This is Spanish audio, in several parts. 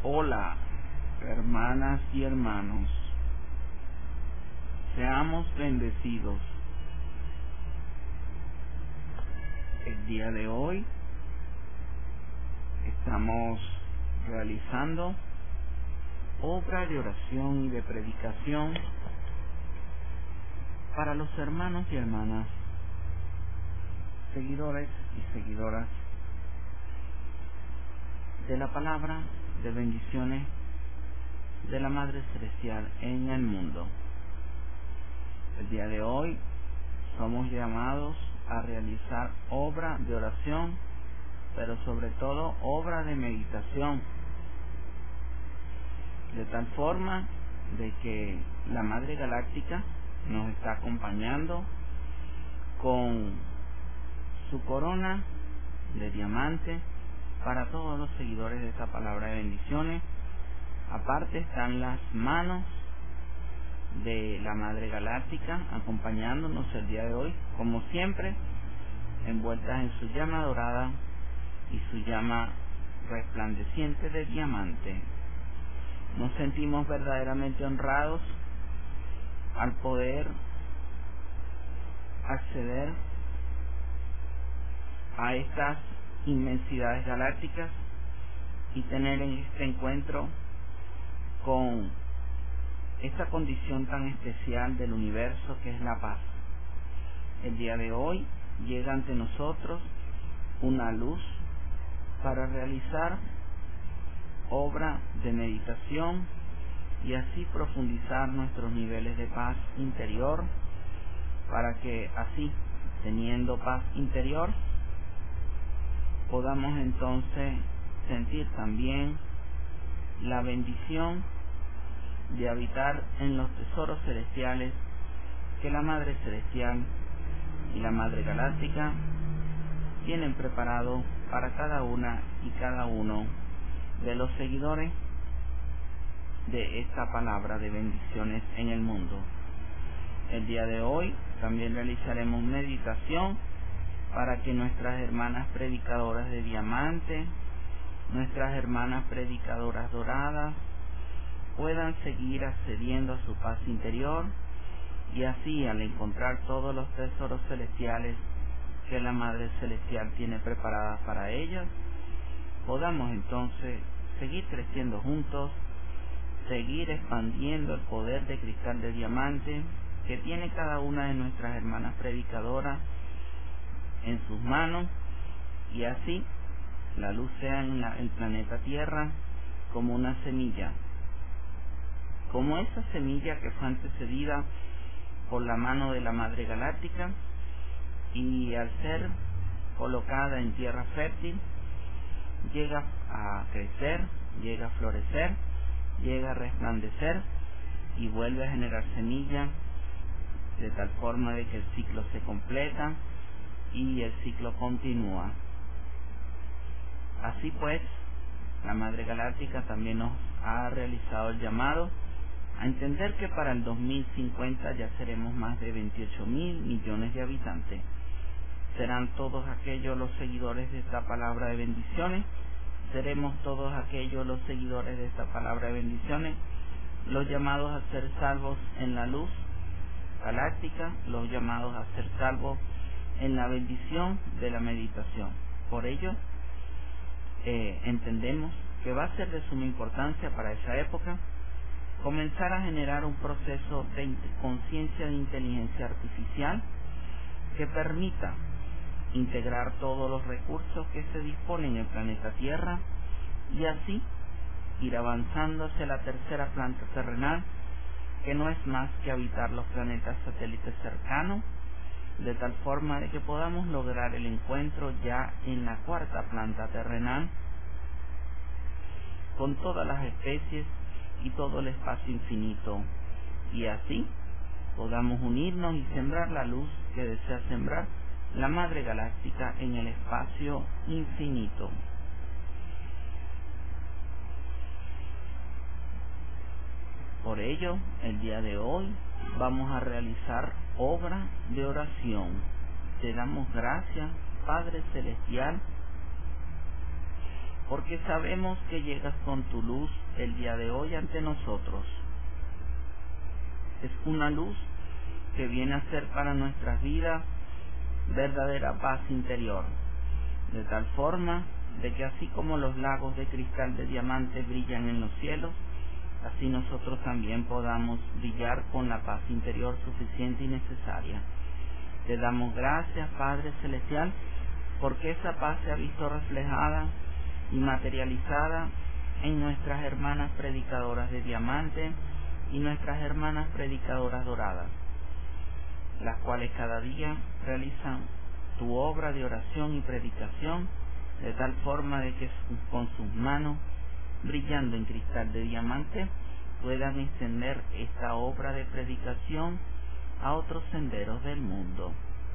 Hola, hermanas y hermanos, seamos bendecidos. El día de hoy estamos realizando obra de oración y de predicación para los hermanos y hermanas, seguidores y seguidoras de la palabra de bendiciones de la Madre Celestial en el mundo. El día de hoy somos llamados a realizar obra de oración, pero sobre todo obra de meditación, de tal forma de que la Madre Galáctica nos está acompañando con su corona de diamante para todos los seguidores de esta palabra de bendiciones. Aparte están las manos de la Madre Galáctica acompañándonos el día de hoy, como siempre, envueltas en su llama dorada y su llama resplandeciente de diamante. Nos sentimos verdaderamente honrados al poder acceder a estas inmensidades galácticas y tener en este encuentro con esta condición tan especial del universo que es la paz. El día de hoy llega ante nosotros una luz para realizar obra de meditación y así profundizar nuestros niveles de paz interior, para que así, teniendo paz interior, podamos entonces sentir también la bendición de habitar en los tesoros celestiales que la Madre Celestial y la Madre Galáctica tienen preparado para cada una y cada uno de los seguidores de esta palabra de bendiciones en el mundo. El día de hoy también realizaremos meditación para que nuestras hermanas predicadoras de diamante, nuestras hermanas predicadoras doradas, puedan seguir accediendo a su paz interior y así, al encontrar todos los tesoros celestiales que la Madre Celestial tiene preparadas para ellas, podamos entonces seguir creciendo juntos, seguir expandiendo el poder de cristal de diamante que tiene cada una de nuestras hermanas predicadoras en sus manos, y así la luz sea en el planeta Tierra como una semilla, como esa semilla que fue antecedida por la mano de la Madre Galáctica y al ser colocada en tierra fértil llega a crecer, llega a florecer, llega a resplandecer y vuelve a generar semilla, de tal forma de que el ciclo se completa y el ciclo continúa. Así pues, la Madre Galáctica también nos ha realizado el llamado a entender que para el 2050 ya seremos más de 28.000 millones de habitantes. Serán todos aquellos los seguidores de esta palabra de bendiciones, seremos todos aquellos los seguidores de esta palabra de bendiciones, los llamados a ser salvos en la luz galáctica, los llamados a ser salvos en la bendición de la meditación. Por ello, entendemos que va a ser de suma importancia para esa época comenzar a generar un proceso de conciencia de inteligencia artificial que permita integrar todos los recursos que se disponen en el planeta Tierra y así ir avanzando hacia la tercera planta terrenal, que no es más que habitar los planetas satélites cercanos, de tal forma de que podamos lograr el encuentro ya en la cuarta planta terrenal con todas las especies y todo el espacio infinito, y así podamos unirnos y sembrar la luz que desea sembrar la Madre Galáctica en el espacio infinito. Por ello, el día de hoy vamos a realizar obra de oración. Te damos gracias, Padre Celestial, porque sabemos que llegas con tu luz el día de hoy ante nosotros. Es una luz que viene a ser para nuestras vidas verdadera paz interior, de tal forma de que así como los lagos de cristal de diamante brillan en los cielos, así nosotros también podamos brillar con la paz interior suficiente y necesaria. Te damos gracias, Padre Celestial, porque esa paz se ha visto reflejada y materializada en nuestras hermanas predicadoras de diamante y nuestras hermanas predicadoras doradas, las cuales cada día realizan tu obra de oración y predicación, de tal forma de que con sus manos brillando en cristal de diamante puedan extender esta obra de predicación a otros senderos del mundo.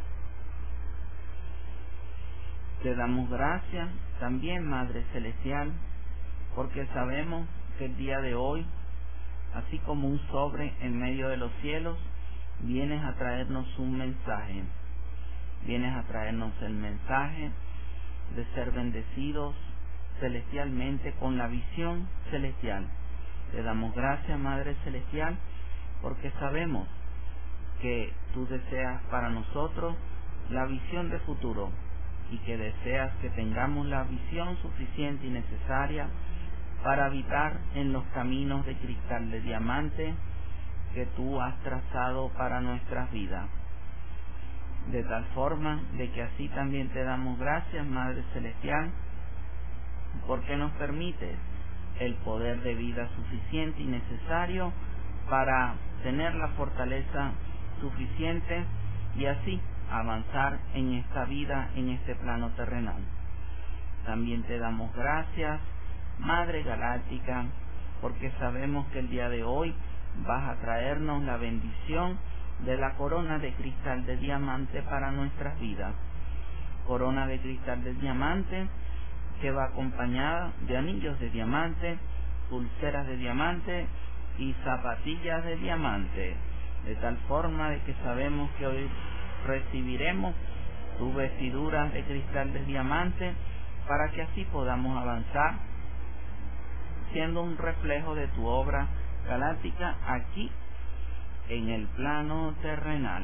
Te damos gracias también, Madre Celestial, porque sabemos que el día de hoy, así como un sobre en medio de los cielos, vienes a traernos un mensaje. Vienes a traernos el mensaje de ser bendecidos celestialmente con la visión celestial. Te damos gracias, Madre Celestial, porque sabemos que tú deseas para nosotros la visión de futuro y que deseas que tengamos la visión suficiente y necesaria para habitar en los caminos de cristal de diamante que tú has trazado para nuestras vidas. De tal forma de que así también te damos gracias, Madre Celestial, porque nos permites el poder de vida suficiente y necesario para tener la fortaleza suficiente y así avanzar en esta vida, en este plano terrenal. También te damos gracias, Madre Galáctica, porque sabemos que el día de hoy vas a traernos la bendición de la corona de cristal de diamante para nuestras vidas. Corona de cristal de diamante que va acompañada de anillos de diamante, pulseras de diamante y zapatillas de diamante, de tal forma de que sabemos que hoy recibiremos tus vestiduras de cristal de diamante para que así podamos avanzar siendo un reflejo de tu obra galáctica aquí en el plano terrenal.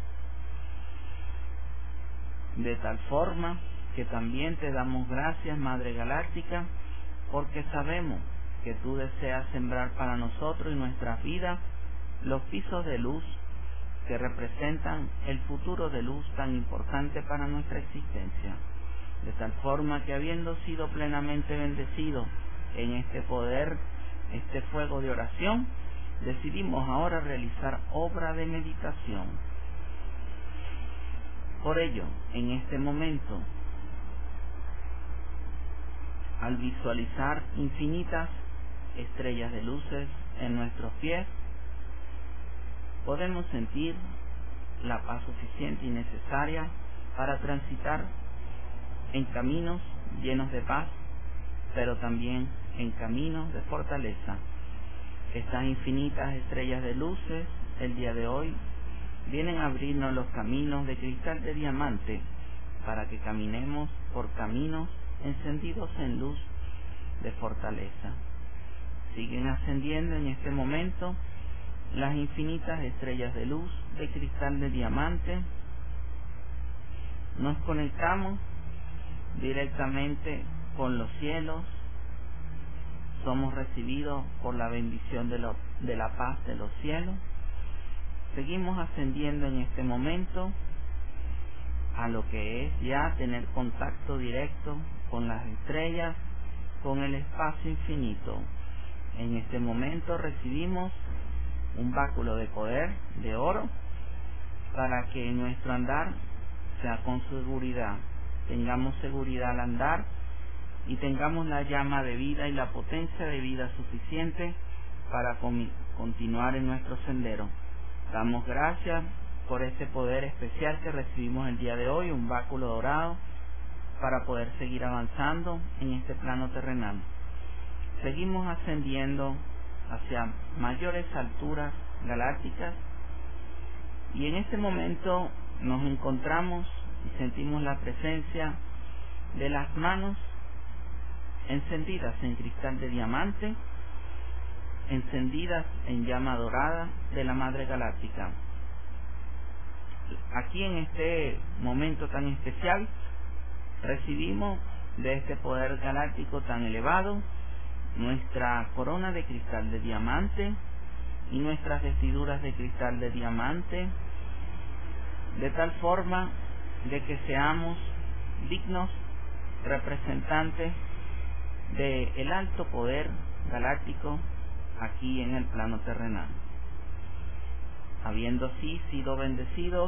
De tal forma que también te damos gracias, Madre Galáctica, porque sabemos que tú deseas sembrar para nosotros y nuestras vidas los pisos de luz que representan el futuro de luz tan importante para nuestra existencia. De tal forma que habiendo sido plenamente bendecidos en este poder, este fuego de oración, decidimos ahora realizar obra de meditación. Por ello, en este momento, al visualizar infinitas estrellas de luces en nuestros pies, podemos sentir la paz suficiente y necesaria para transitar en caminos llenos de paz, pero también en caminos de fortaleza. Estas infinitas estrellas de luces el día de hoy vienen a abrirnos los caminos de cristal de diamante para que caminemos por caminos encendidos en luz de fortaleza. Siguen ascendiendo en este momento las infinitas estrellas de luz de cristal de diamante. Nos conectamos directamente con los cielos. Somos recibidos por la bendición de la paz de los cielos. Seguimos ascendiendo en este momento a lo que es ya tener contacto directo con las estrellas, con el espacio infinito. En este momento recibimos un báculo de poder de oro para que nuestro andar sea con seguridad, tengamos seguridad al andar y tengamos la llama de vida y la potencia de vida suficiente para continuar en nuestro sendero. Damos gracias por este poder especial que recibimos el día de hoy, un báculo dorado, para poder seguir avanzando en este plano terrenal. Seguimos ascendiendo hacia mayores alturas galácticas y en este momento nos encontramos y sentimos la presencia de las manos encendidas en cristal de diamante, encendidas en llama dorada de la Madre Galáctica. Aquí en este momento tan especial recibimos de este poder galáctico tan elevado nuestra corona de cristal de diamante y nuestras vestiduras de cristal de diamante, de tal forma de que seamos dignos representantes del alto poder galáctico aquí en el plano terrenal. Habiendo sido bendecidos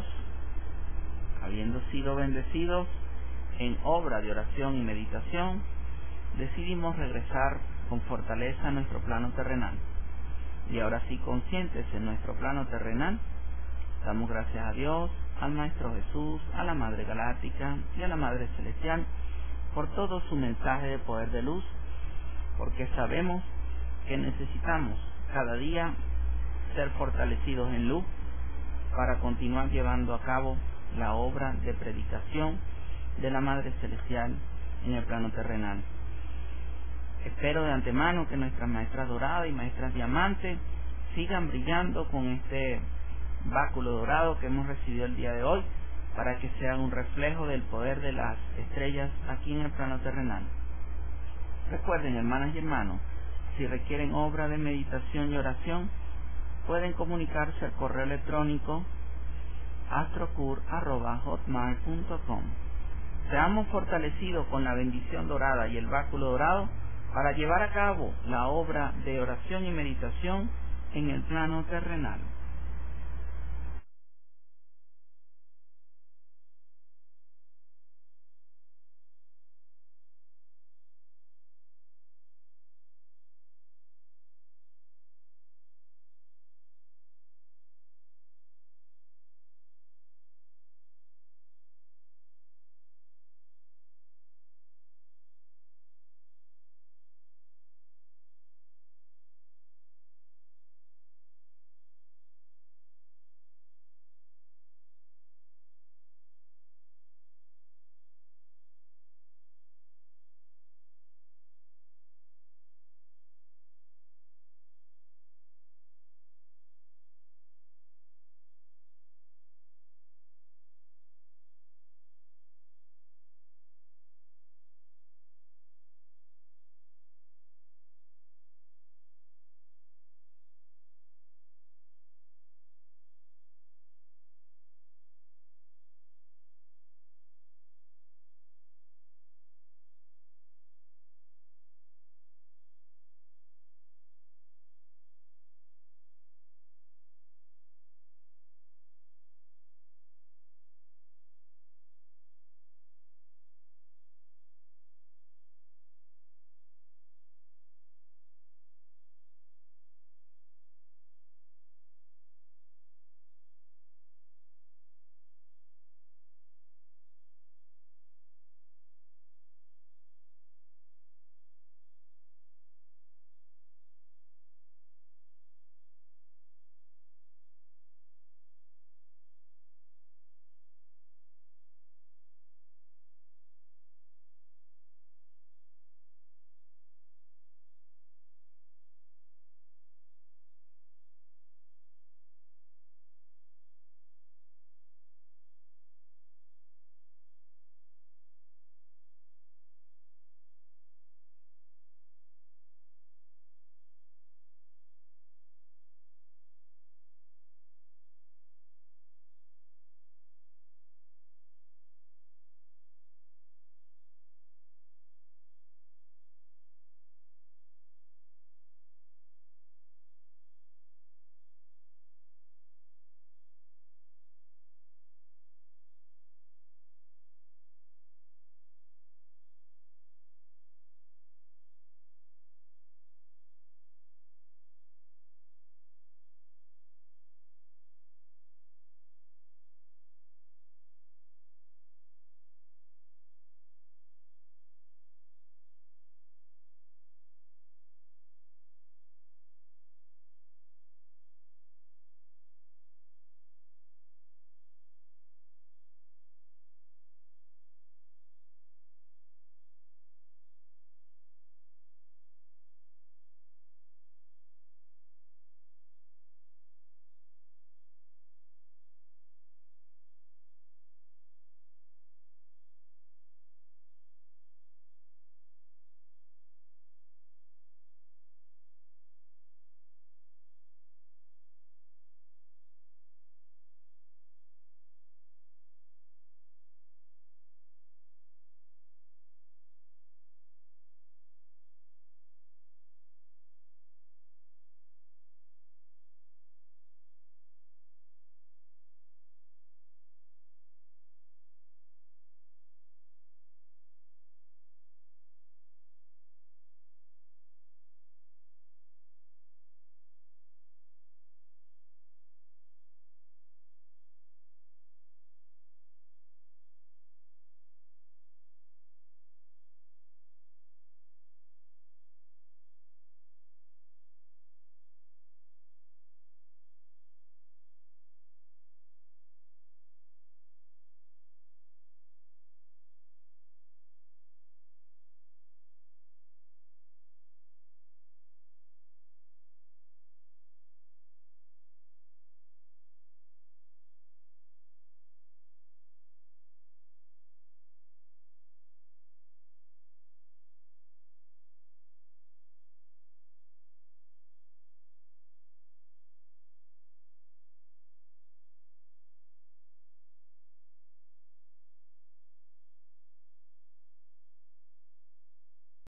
en obra de oración y meditación, decidimos regresar con fortaleza a nuestro plano terrenal. Y ahora sí, conscientes en nuestro plano terrenal, damos gracias a Dios, al Maestro Jesús, a la Madre Galáctica y a la Madre Celestial por todo su mensaje de poder de luz, porque sabemos que necesitamos cada día ser fortalecidos en luz para continuar llevando a cabo la obra de predicación de la Madre Celestial en el plano terrenal. Espero de antemano que nuestras maestras doradas y maestras diamantes sigan brillando con este báculo dorado que hemos recibido el día de hoy, para que sean un reflejo del poder de las estrellas aquí en el plano terrenal. Recuerden, hermanas y hermanos, si requieren obra de meditación y oración, pueden comunicarse al correo electrónico astrocur@hotmail.com. Seamos fortalecidos con la bendición dorada y el báculo dorado para llevar a cabo la obra de oración y meditación en el plano terrenal.